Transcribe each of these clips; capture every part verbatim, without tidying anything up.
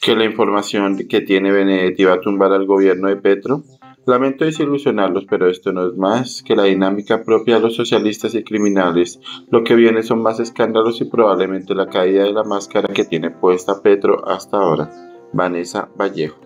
que la información que tiene Benedetti va a tumbar al gobierno de Petro. Lamento desilusionarlos, pero esto no es más que la dinámica propia de los socialistas y criminales. Lo que viene son más escándalos y probablemente la caída de la máscara que tiene puesta Petro hasta ahora. Vanessa Vallejo.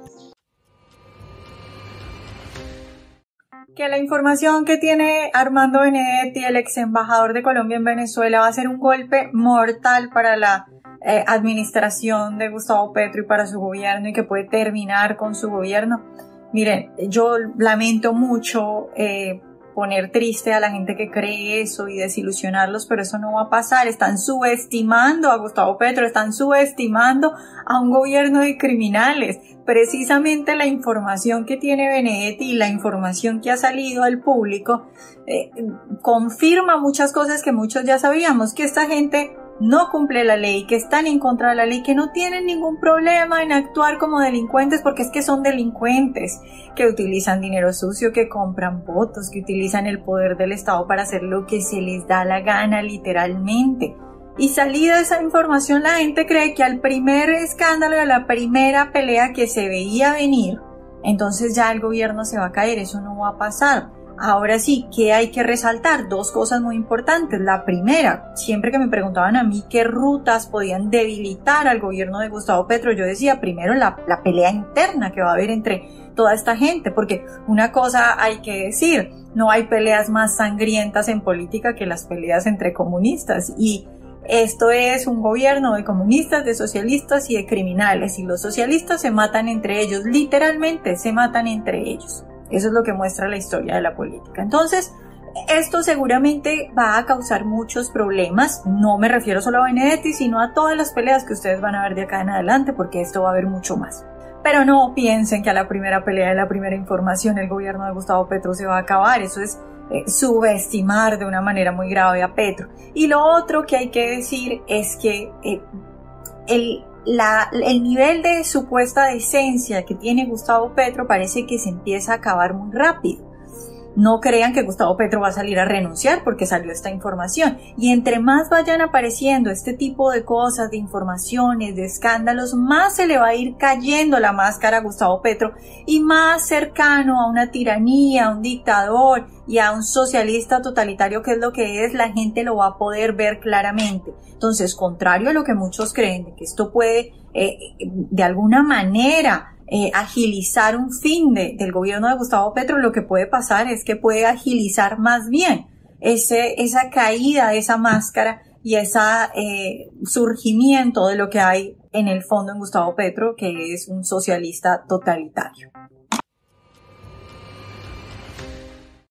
Que la información que tiene Armando Benedetti, el ex embajador de Colombia en Venezuela, va a ser un golpe mortal para la eh, administración de Gustavo Petro y para su gobierno, y que puede terminar con su gobierno. Miren, yo lamento mucho eh, poner triste a la gente que cree eso y desilusionarlos, pero eso no va a pasar. Están subestimando a Gustavo Petro, están subestimando a un gobierno de criminales. Precisamente la información que tiene Benedetti y la información que ha salido al público eh, confirma muchas cosas que muchos ya sabíamos, que esta gente no cumple la ley, que están en contra de la ley, que no tienen ningún problema en actuar como delincuentes, porque es que son delincuentes, que utilizan dinero sucio, que compran votos, que utilizan el poder del Estado para hacer lo que se les da la gana, literalmente. Y salida esa información, la gente cree que al primer escándalo, a la primera pelea que se veía venir, entonces ya el gobierno se va a caer. Eso no va a pasar. Ahora sí, ¿qué hay que resaltar? Dos cosas muy importantes. La primera, siempre que me preguntaban a mí qué rutas podían debilitar al gobierno de Gustavo Petro, yo decía primero la, la pelea interna que va a haber entre toda esta gente, porque una cosa hay que decir, no hay peleas más sangrientas en política que las peleas entre comunistas, y esto es un gobierno de comunistas, de socialistas y de criminales, y los socialistas se matan entre ellos, literalmente se matan entre ellos. Eso es lo que muestra la historia de la política. Entonces, esto seguramente va a causar muchos problemas. No me refiero solo a Benedetti, sino a todas las peleas que ustedes van a ver de acá en adelante, porque esto va a haber mucho más. Pero no piensen que a la primera pelea de la primera información el gobierno de Gustavo Petro se va a acabar. Eso es eh, subestimar de una manera muy grave a Petro. Y lo otro que hay que decir es que eh, el... La, el nivel de supuesta decencia que tiene Gustavo Petro parece que se empieza a acabar muy rápido. No crean que Gustavo Petro va a salir a renunciar porque salió esta información. Y entre más vayan apareciendo este tipo de cosas, de informaciones, de escándalos, más se le va a ir cayendo la máscara a Gustavo Petro y más cercano a una tiranía, a un dictador y a un socialista totalitario, que es lo que es, la gente lo va a poder ver claramente. Entonces, contrario a lo que muchos creen, de que esto puede eh, de alguna manera Eh, agilizar un fin de, del gobierno de Gustavo Petro, lo que puede pasar es que puede agilizar más bien ese, esa caída de esa máscara y ese eh, surgimiento de lo que hay en el fondo en Gustavo Petro, que es un socialista totalitario.